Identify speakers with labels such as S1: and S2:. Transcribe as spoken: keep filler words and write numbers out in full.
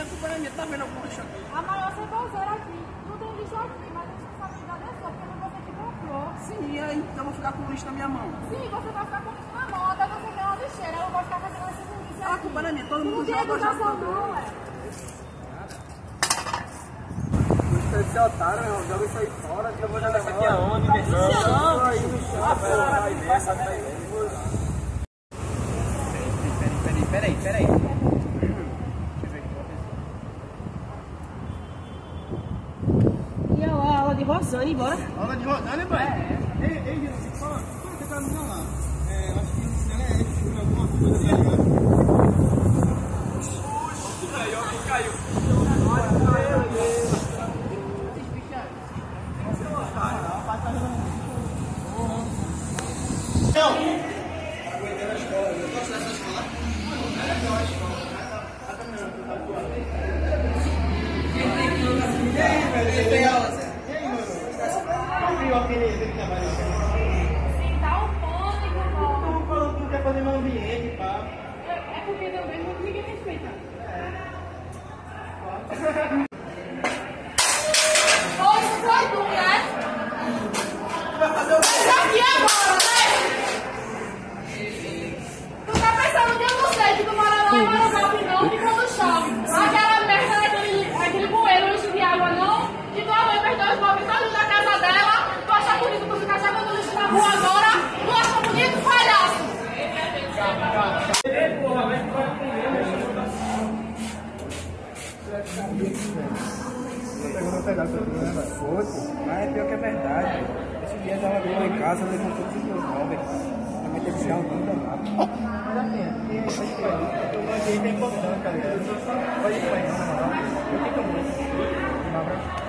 S1: culpa não é minha, tá vendo algum lixo aqui?
S2: A maior ceboseira aqui. Não tem lixo aqui, mas a responsabilidade é sua, porque não você que comprou.
S1: Sim, aí, então eu vou ficar com o lixo na minha mão.
S2: Sim, você vai ficar com lixo na mão, até você ver uma lixeira. Eu não vou ficar fazendo essa serviço aqui.
S1: A culpa não é minha, todo
S2: Não
S1: mundo
S2: tem
S1: joga,
S2: educação
S1: joga.
S2: não, é.
S3: Esse otário, meu irmão, joga isso aí fora, que eu vou jogar isso aqui aonde?
S2: No chão.
S3: Aí no chão, vai ver, sabe, vai ver.
S1: Peraí, peraí, peraí, peraí.
S2: E a aula de Rosane, bora?
S3: Aula de Rosane, pai? É. Ei, ei, você fala, você tá me lá? É, acho que ela é de alguma coisa ali, ó. Caiu, caiu. Não! Aguentando a escola, eu gosto dessa escola. É legal a escola. E aí, velho? Tem aula, Zé? E aí, mano? Não viu aquele trabalho?
S2: Sim, tá um pânico,
S3: Eu tô falando que não quer fazer meu ambiente, pá.
S2: É porque também não ninguém respeita. Hoje foi tu, né?
S3: Vai fazer o quê?
S2: Aqui agora, né? Tu tá pensando que eu não sei que tu mora lá em Marabá, não, que quando chove. Aquela merda daquele aquele bueiro lixo de água, não? Que tua mãe perdeu os móveis todos da casa dela. Tu acha bonito tu ficar jogando lixo na rua agora? Tu acha bonito, palhaço?
S3: Ei, porra, vai ficar
S4: Tô pegando pedaço aqui, né, velho? Foi, pô. Mas é pior que é verdade. Esse dia ela veio lá em casa, levou todos os meus móveis. Também teve que tirar um tanto danado.
S3: Mas assim, aqui a gente vai eu não achei que é importante, tá ligado? Pode ir pra aí, na moral. Eu fico muito. Um abraço.